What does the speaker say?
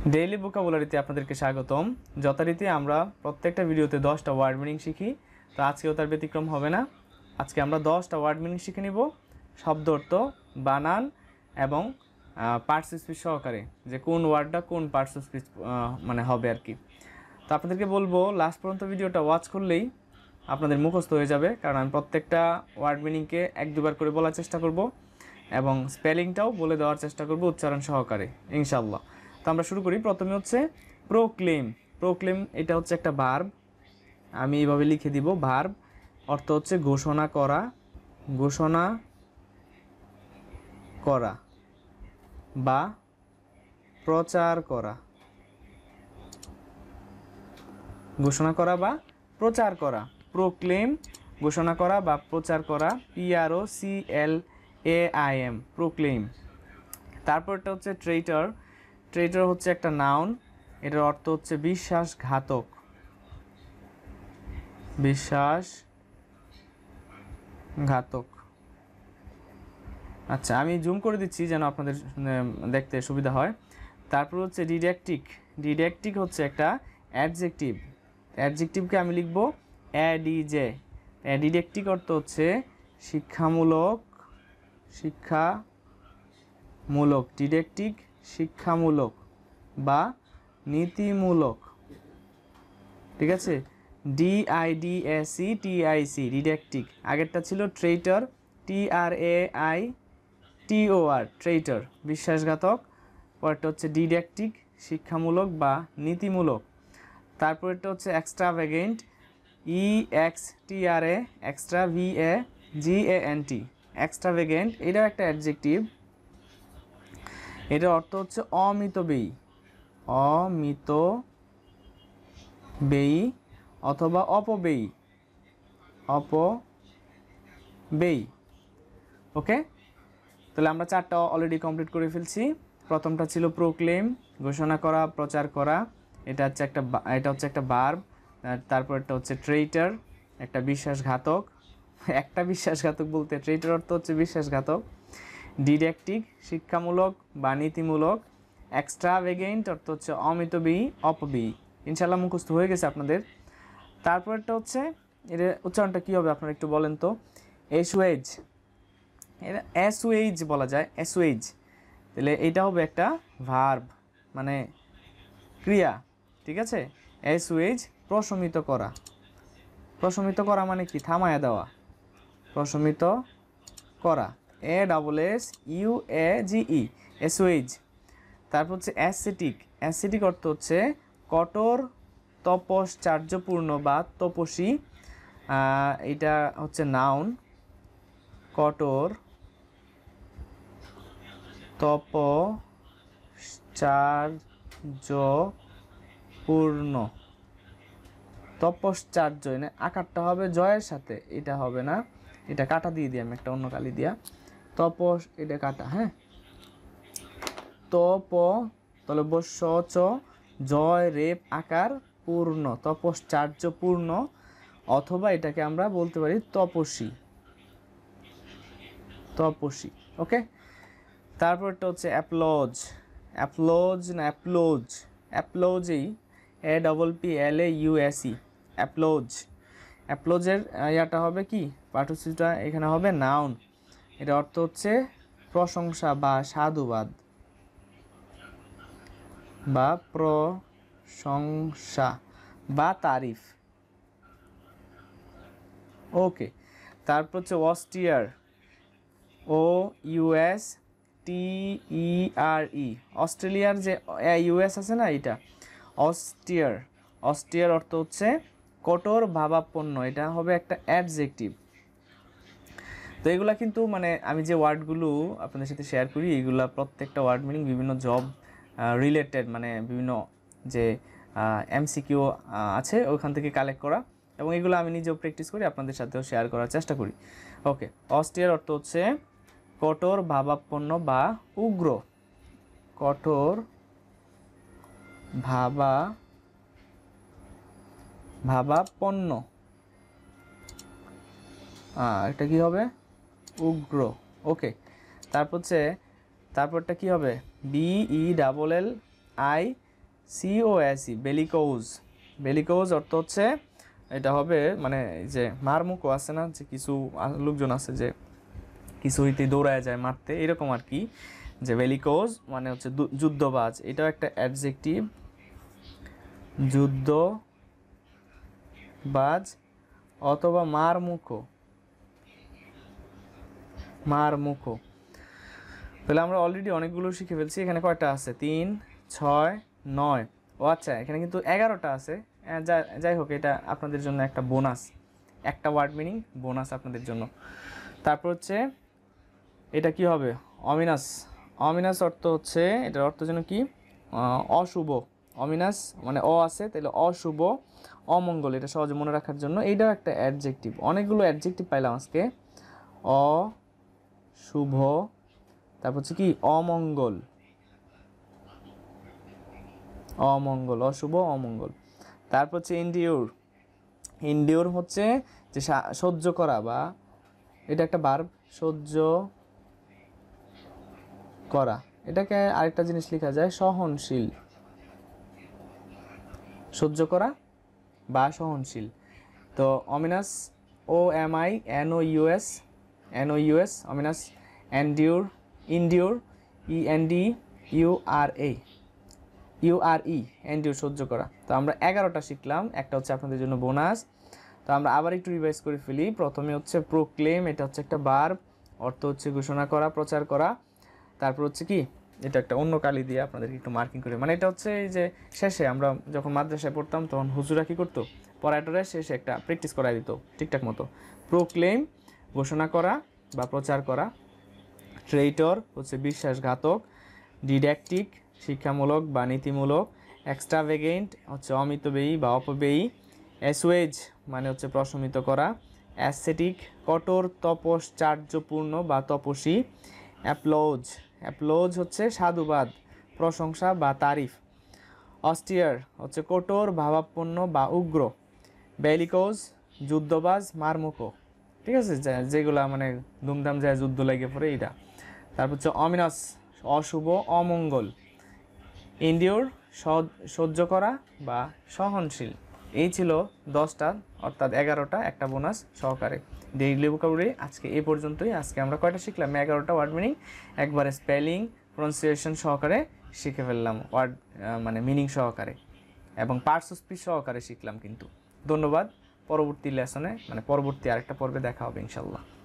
Daily ভোকাবুলারিতে আপনাদেরকে স্বাগতম। যথারীতি আমরা প্রত্যেকটা ভিডিওতে 10টা ওয়ার্ড মিনিং শিখি, তো আজকেও তার ব্যতিক্রম হবে না। আজকে আমরা 10টা ওয়ার্ড মিনিং শিখে নিব, শব্দ অর্থ, বানান এবং পার্টস স্পিচ সহকারে, যে কোন ওয়ার্ডটা কোন পার্টস স্পিচ মানে হবে আর কি। তো আপনাদেরকে বলবো লাস্ট পর্যন্ত ভিডিওটা ওয়াচ করলেই আপনাদের মুখস্থ হয়ে যাবে, কারণ আমি প্রত্যেকটা ওয়ার্ড মিনিংকে এক দুবার করে বলার চেষ্টা করব এবং স্পেলিংটাও বলে দেওয়ার চেষ্টা করব উচ্চারণ সহকারে ইনশাল্লাহ। তো আমরা শুরু করি। প্রথমে হচ্ছে প্রোক্লেম। প্রোক্লেম এটা হচ্ছে একটা ভার্ব, আমি এইভাবে লিখে দিব। ভার্ব অর্থ হচ্ছে ঘোষণা করা, ঘোষণা করা বা প্রচার করা, ঘোষণা করা বা প্রচার করা। প্রোক্লেম ঘোষণা করা বা প্রচার করা, PROCLAIM, প্রোক্লেম। তারপরটা হচ্ছে ট্রেইটর। ট্রেইটর হচ্ছে একটা নাউন, এটার অর্থ হচ্ছে বিশ্বাসঘাতক, বিশ্বাসঘাতক। আচ্ছা, আমি জুম করে দিচ্ছি যেন আপনাদের দেখতে সুবিধা হয়। তারপর হচ্ছে ডিডাকটিক। ডিডাকটিক হচ্ছে একটা অ্যাডজেক্টিভ। অ্যাডজেক্টিভকে আমি লিখব অ্যাডিজে। ডিডাকটিক অর্থ হচ্ছে শিক্ষামূলক, শিক্ষামূলক। ডিডাকটিক শিক্ষামূলক বা নীতিমূলক, ঠিক আছে। DIDACTIC, ডিডাকটিক। আগেরটা ছিল ট্রেইটর, TRAITOR, ট্রেইটর বিশ্বাসঘাতক। পরেরটা হচ্ছে ডিডাকটিক শিক্ষামূলক বা নীতিমূলক। তারপরেরটা হচ্ছে extravagant, EXTRA, extra VAGANT, extravagant. এটাও একটা অ্যাডজেক্টিভ, এটার অর্থ হচ্ছে অমিতব্যয়ী, অমিতব্যয়ী অথবা অপব্যয়ী, অপব্যয়ী। ওকে, তাহলে আমরা 4টা অলরেডি কমপ্লিট করে ফেলছি। প্রথমটা ছিল প্রোক্লেম, ঘোষণা করা, প্রচার করা। এটা হচ্ছে একটা ভার্ব। তারপরটা হচ্ছে ট্রেইটর, একটা বিশ্বাসঘাতক। একটা বিশ্বাসঘাতক বলতে ট্রেইটর অর্থ হচ্ছে বিশ্বাসঘাতক। ডিডাকটিক শিক্ষামূলক বা নীতিমূলক। এক্সট্রাভ্যাগেন্ট অর্থ হচ্ছে অমিতব্যয়ী, অপব্যয়ী। ইনশাল্লাহ মুখস্থ হয়ে গেছে আপনাদের। তারপরটা হচ্ছে এর উচ্চারণটা কী হবে আপনারা একটু বলেন তো। অ্যাসুয়েজ, এটা অ্যাসুয়েজ বলা যায়, অ্যাসুয়েজ। তাহলে এটা হবে একটা ভার্ব, মানে ক্রিয়া, ঠিক আছে। অ্যাসুয়েজ প্রশমিত করা। প্রশমিত করা মানে কি? থামায়া দেওয়া, প্রশমিত করা। ASSUAGE, অ্যাসুয়েজ। তারপর হচ্ছে অ্যাসেটিক। অ্যাসেটিক অর্থ হচ্ছে কঠোর, তপশ্চার্যপূর্ণ বা তপস্বী। এটা হচ্ছে নাউন, কঠোর, তপশ্চার্যপূর্ণ। তপশ্চার্য এনে আকারটা হবে জয়ের সাথে, এটা হবে না, এটা কাটা দিয়ে দিই আমি একটা অন্য কালি দিয়া। তপস, এটা কাটা, হ্যাঁ। তপ, তাহলে বস্য চ, জয় রেপ আকার, পূর্ণ, তপশ্চার্যপূর্ণ। অথবা এটাকে আমরা বলতে পারি তপস্বী, তপস্বী। ওকে, তারপরটা হচ্ছে অ্যাপ্লজ। অ্যাপ্লজ না অ্যাপ্লোজ, অ্যাপ্লোজেই, APPLAUSE, অ্যাপ্লোজ। অ্যাপ্লোজের ইয়াটা হবে কি, পার্টিসিপটা এখানে হবে নাউন। এটা অর্থ হচ্ছে প্রশংসা বা সাধুবাদ, বা প্রশংসা বা তারিফ। ওকে, তারপর হচ্ছে অস্টিয়ার, OUSTERE, অস্ট্রেলিয়ার যে US আছে না, এটা অস্টিয়ার। অস্টিয়ার অর্থ হচ্ছে কঠোর ভাবাপন্ন, এটা হবে একটা অ্যাডজেক্টিভ। তো এগুলা কিন্তু মানে আমি যে ওয়ার্ডগুলো আপনাদের সাথে শেয়ার করি, এইগুলা প্রত্যেকটা ওয়ার্ড মিনিং বিভিন্ন জব রিলেটেড, মানে বিভিন্ন যে MCQ আছে ওখান থেকে কালেক্ট করা, এবং এগুলো আমি নিজেও প্র্যাকটিস করি, আপনাদের সাথেও শেয়ার করার চেষ্টা করি। ওকে, অস্টিয়ার অর্থ হচ্ছে কঠোর ভাবাপন্ন বা উগ্র, কঠোর ভাবাপন্ন। এটা কি হবে? উগ্র। ওকে, তারপর হচ্ছে তারপরটা কি হবে? BELLI COSE, bellicose. বেলিকোজ অর্থ হচ্ছে এটা হবে মানে যে মারমুখো আছে না, যে কিছু লোকজন আছে যে কিছু হইতে দৌড়ায় যায় মারতে, এরকম আর কি। যে বেলিকোজ মানে হচ্ছে যুদ্ধবাজ, এটাও একটা অ্যাডজেক্টিভ, যুদ্ধবাজ অথবা মারমুখো। মারমুখো তাহলে আমরা অলরেডি অনেকগুলো শিখে ফেলছি। এখানে কয়টা আছে? 3, 6, 9। ও আচ্ছা, এখানে কিন্তু 11টা আছে। যাই হোক, এটা আপনাদের জন্য একটা বোনাস, একটা ওয়ার্ড মিনিং বোনাস আপনাদের জন্য। তারপর হচ্ছে এটা কি হবে? অমিনাস। অমিনাস অর্থ হচ্ছে, এটার অর্থ যেন কি? অশুভ। অমিনাস মানে আছে, তাহলে অশুভ, অমঙ্গল, এটা সহজে মনে রাখার জন্য এইটাও একটা অ্যাডজেক্টিভ। অনেকগুলো অ্যাডজেক্টিভ পাইলাম আজকে। অশুভ, তারপর হচ্ছে কি? অমঙ্গল। অমঙ্গল, অশুভ, অমঙ্গল। তারপর হচ্ছে ইনডিউর। ইনডিউর হচ্ছে যে সহ্য করা, বা এটা একটা ভার্ব, সহ্য করা। এটাকে আরেকটা জিনিস লেখা যায় সহনশীল। সহ্য করা বা সহনশীল। তো অমিনাস, OMINOUS, NOUS, অমিনাস। এন্ডিউর, ইনডিউর, ENDURE, এন্ডিউর, সহ্য করা। তো আমরা 11টা শিখলাম, একটা হচ্ছে আপনাদের জন্য বোনাস। তো আমরা আবার একটু রিভাইজ করে ফেলি। প্রথমে হচ্ছে প্রোক্লেম, এটা হচ্ছে একটা ভার্ব, অর্থ হচ্ছে ঘোষণা করা, প্রচার করা। তারপর হচ্ছে কি? এটা একটা অন্য কালি দিয়ে আপনাদেরকে একটু মার্কিং করে, মানে এটা হচ্ছে এই যে শেষে আমরা যখন মাদ্রাসায় পড়তাম তখন হুজুরা কী করতো? পড়াটোরে শেষে একটা প্র্যাকটিস করাই দিত ঠিকঠাক মতো। প্রোক্লেম ঘোষণা করা বা প্রচার করা। ট্রেইটর হচ্ছে বিশ্বাসঘাতক। ডিডাকটিক শিক্ষামূলক বা নীতিমূলক। এক্সট্রাভেগেন্ট হচ্ছে অমিতব্যয়ী বা অপব্যয়ী। অ্যাসুয়েজ মানে হচ্ছে প্রশমিত করা। অ্যাসেটিক কঠোর তপশ্চার্যপূর্ণ বা তপস্বী। অ্যাপ্লোজ, অ্যাপ্লোজ হচ্ছে সাধুবাদ, প্রশংসা বা তারিফ। অস্টিয়ার হচ্ছে কঠোর, ভাবাপন্ন বা উগ্র। বেলিকোজ যুদ্ধবাজ, মারমুখো। ঠিক আছে, যেগুলা মানে ধুমধাম যায় যুদ্ধ লেগে পড়ে এইটা। তারপর হচ্ছে অমিনাস, অশুভ, অমঙ্গল। ইনডিউর সহ্য করা বা সহনশীল। এই ছিল 10টা, অর্থাৎ 11টা, একটা বোনাস সহকারে। ডেইলি ভোকাবুলারি আজকে এই পর্যন্তই। আজকে আমরা কয়টা শিখলাম? 11টা ওয়ার্ড মিনিং, একবারে স্পেলিং প্রনাউন্সিয়েশন সহকারে শিখে ফেললাম, ওয়ার্ড মানে মিনিং সহকারে, এবং পার্টস অফ স্পিচ সহকারে শিখলাম কিন্তু। ধন্যবাদ। পরবর্তী লেসনে মানে পরবর্তী আরেকটা পর্বে দেখা হবে ইনশাল্লাহ।